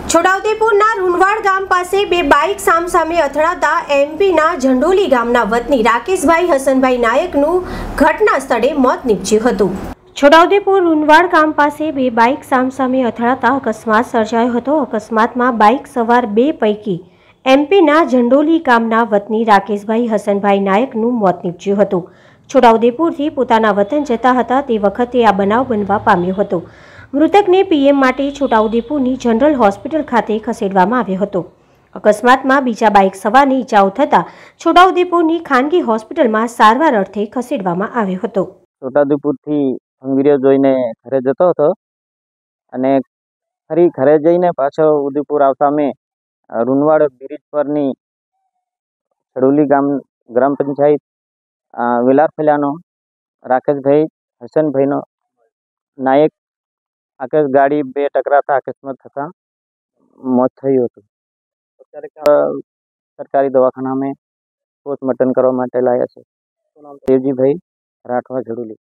છોટાઉદેપુરના રૂનવાડ ગામ પાસે બે બાઇક સામસામે અથડાતા એમપીના ઝંડોલી ગામના વતની રાકેશભાઈ હસનભાઈ નાયકનું ઘટના સ્થળે મોત નીપજ્યું હતું। છોટાઉદેપુર રૂનવાડ ગામ પાસે બે બાઇક સામસામે અથડાતા અકસ્માત સર્જાયો હતો। અકસ્માતમાં બાઇક સવાર બે પૈકી એમપીના ઝંડોલી ગામના વતની રાકેશભાઈ હસનભાઈ નાયકનું મોત નીપજ્યું હતું। છોટાઉદેપુરથી પોતાના વતન જતા હતા તે વખતે આ બનાવ બનવા પામ્યો હતો। મૃતકને પીએમ માટે છોટાઉદેપુરની જનરલ હોસ્પિટલ ખાતે ખસેડવામાં આવ્યો હતો। અકસ્માતમાં બીજા બાઇક સવારને ઈજાઓ થતા છોટાઉદેપુરની ખાનગી હોસ્પિટલમાં સારવાર અર્થે ખસેડવામાં આવ્યો હતો। છોટાઉદેપુરથી વિડીયો જોઈને ઘરે જતો હતો અને ફરી ઘરે જઈને પાછો ઉદેપુર આવતા મેં રૂનવાડ બ્રિજ પરની છડોલી ગ્રામ પંચાયત વેલારફેલાનો રાકેશભાઈ હસનભાઈનો નાયક આકાશ ગાડી બે ટકરાતા અકસ્માત થતા મોત થયું હતું। અત્યારે સરકારી દવાખાનામાં પોસ્ટમોર્ટમ કરવા માટે લાયા છે। દેવજીભાઈ રાઠવા ઝડુલી।